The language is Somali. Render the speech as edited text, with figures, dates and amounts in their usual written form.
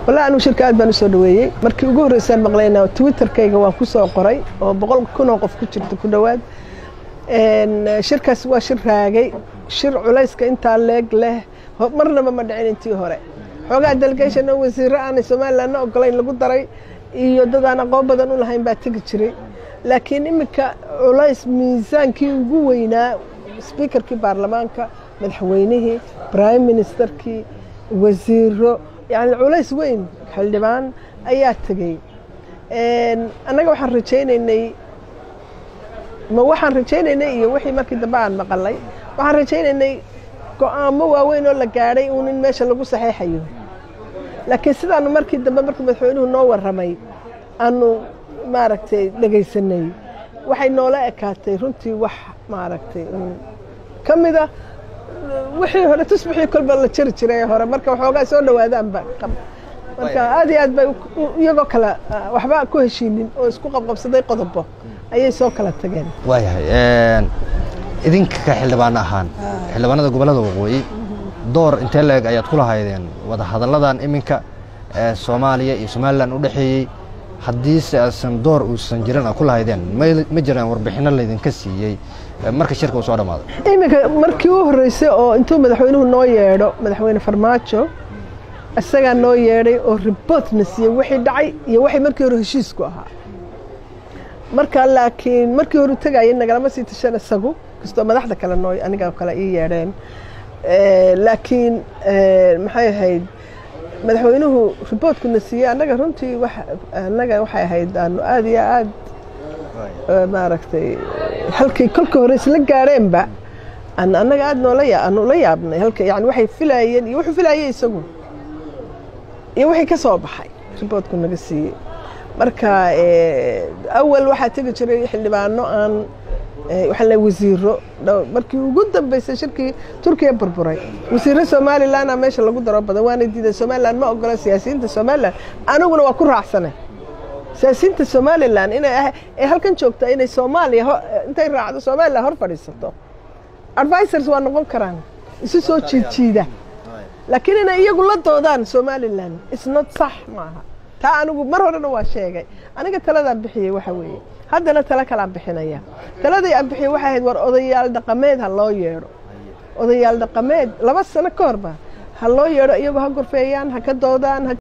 والله أنا شركة أدبان سودوية مركي ugu horreysaan maqlayna Twitter-kayga waan ku soo qoray oo 100,000 qof ku jirto ku dhawaad shirkaas waa shir raagay shir culayska inta leeg leh marnaba ma dhicin intii hore xogaa delegation wasiirro aan Soomaaliland ogolayn lagu daray iyo dad aan aqoon badan u lahayn baa tagi jiray laakiin imika culays miisaankii ugu weynaa speakerkii baarlamaanka madaxweynihii prime ministerkii wasiirro يعني العلايس وين حلبان أيات تجي أنا جو حن رجينا إني ما وحن رجينا إني وحي ما كده بعد ما قال لي وحن رجينا إني قام مو وين ولا قاري ونمشي اللي قصة صحيح أيوه لكن سيدا أنا مركي دم مركي مدحونه نور رمي أنه ما ركتي لقي سني وحي نولا كاتي رنتي ما ركتي كم إذا وحي هلا تصبحي كل بلا تشري هورا marka waxoogaa soo dhawaadaan ba marka aad bay iyagoo kala waxba ku heshiinin oo isku qabqabsaday qodobo ayay soo kala tageen waayahay idinka ka xildhibaan ahaan xildhibaanada gobolada waqooyi door intee leeg ayaad ku lahaydeen wada hadaladan iminka Soomaaliya iyo Somaliland u dhaxeeyay haddii aysan door uusan jirin ku lahaydeen ma jiraan warbixino la idinka siiyay marka shirka uu soo dhamaaday iminka markii uu horeysay oo intuu madaxweynuhu noo yeedho madaxweyne Farmaajo asaga noo yeedhay oo report nasiye wixii dhacay iyo wixii markii hore heshiisku ahaa marka laakiin markii hore tagay nagalama sii tashan isagu kasto madaxda kale noo aniga kale ii yeedheen laakiin maxay ahayd madaxweynuhu reportku nasiye anaga runtii anaga waxay ahayd aad iyo aad maaragtay halkii kolka hore isla gaareen ba anaga aad noola yaabnay halka yani waxay filayeen iyo wuxuu filayay isagu iyo wixii ka soo baxay reportku naga siiyay marka awal waxa tagi jiray xildhibaano aan waxa la wasiiro markii ugu dambeysay shirkii Turkiga burburay wasiirro Soomaaliland meesha lagu daro badan waana diiday Soomaaliland ma ogola siyaasiyiinta Soomaaliland anaguna waa ku raacsanay siyaasiyiinta Soomaaliland inay halkan joogto inay Soomaaliya intay raacdo Soomaaliland hor fadhiisato advisors waa noqon karaan isu soo jiida laakiin inay iyagu la doodaan Soomaaliland is not sax maaha taa anigu mar horena waa sheegay aniga taladan bixiyay waxa weeye haddana tala kala bixinaya taladii aan bixiyay waxa ahayd war odayaal dhaqameed ha loo yeero odayaal dhaqameed 2 sano ka hor ba ha loo yeero iyagu ha gorfeeyaan ha ka doodaan